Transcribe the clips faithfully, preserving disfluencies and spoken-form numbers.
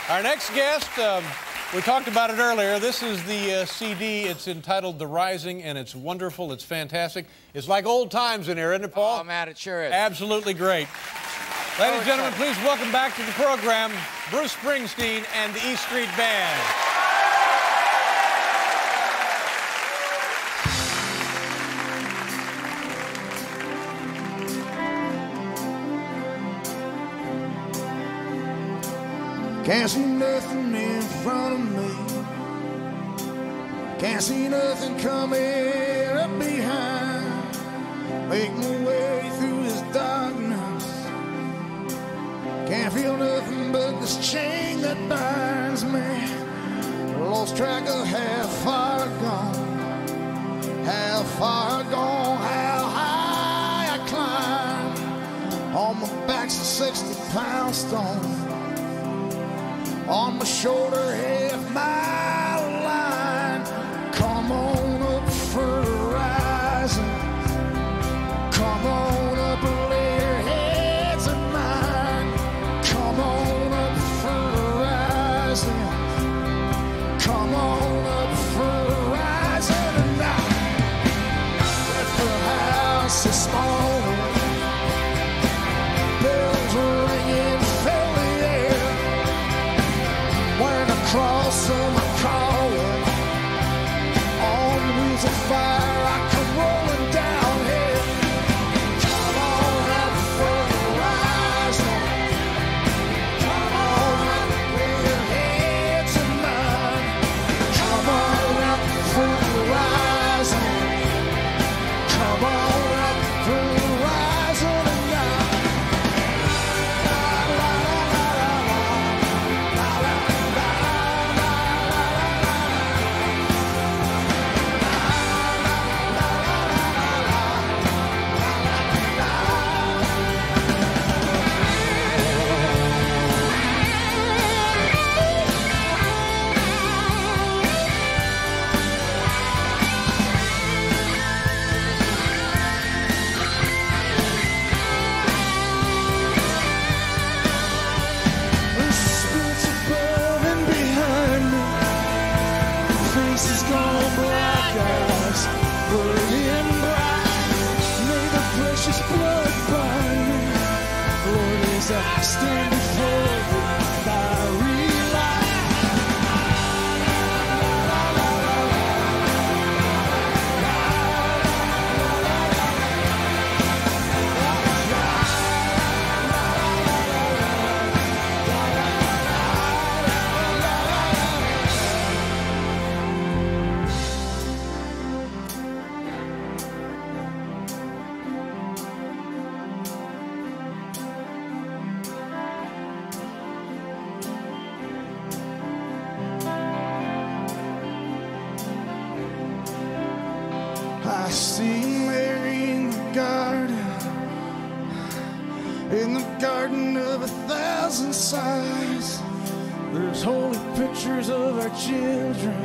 Our next guest, um, we talked about it earlier. This is the uh, C D. It's entitled The Rising, and it's wonderful. It's fantastic. It's like old times in here, isn't it, Paul? Oh, man, it sure is. Absolutely great. Ladies and gentlemen, please welcome back to the program Bruce Springsteen and the E Street Band. Can't see nothing in front of me. Can't see nothing coming up behind. Make my way through this darkness. Can't feel nothing but this chain that binds me. Lost track of how far gone, how far gone, how high I climb. On my back's a sixty pound stone. On my shoulder, half mile line. Come on up for the rising. Come on up and lay your heads in mine. Come on up for the rising. Come on up for the rising tonight. At the house this morning, bells were ringing, fill the air. Wearing a cross on my collar, on wheels of fire, I come rolling down here. Come on up for the rising. Come on up with your heads in mine. Come on up for the rising. Come on up for the rising tonight. La, la, la, la, la, la, la. The spirits above and behind me, faces gone black, eyes burning bright. May the precious blood bind me, Lord, as I stand before the fiery light. I see Mary in the garden, in the garden of a thousand sighs. There's holy pictures of our children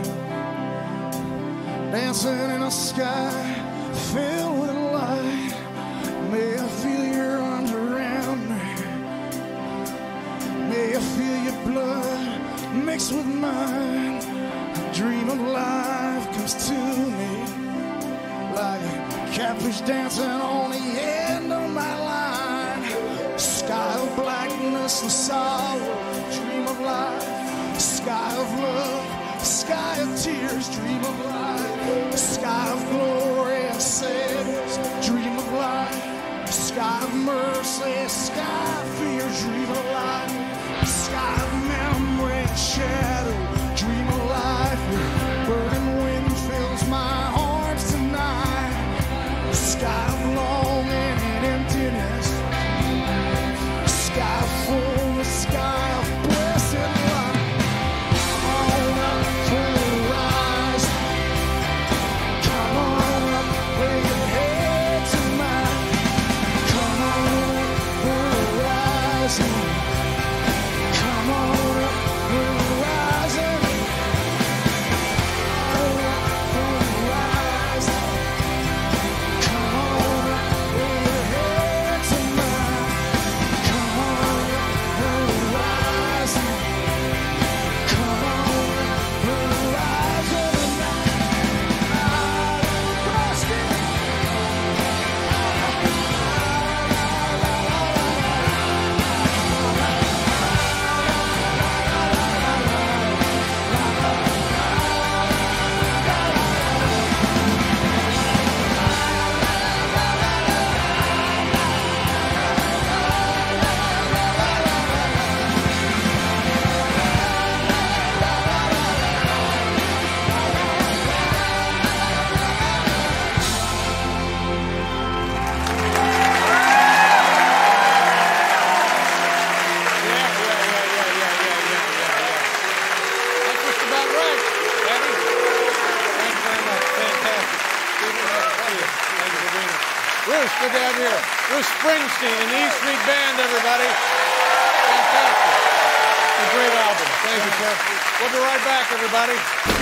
dancing in a sky filled with light. May I feel your arms around me. May I feel your blood mixed with mine. A dream of life comes to me like a catfish dancing on the end of my line. Sky of blackness and sorrow, dream of life. Sky of love, sky of tears, dream of life. Sky of glory and sadness, dream of life. Sky of mercy, sky of fear, dream of life. Sky of memory and shadow, dream of life. Burning wind fills my heart tonight. Sky of longing and emptiness. Sky of fullness, sky of blessed light. Come on up for the rise. Come on up, lay your head to mine. Come on up for the rising. was Springsteen and the E Street Band, everybody. Fantastic. A great album. Thank you, sir. We'll be right back, everybody.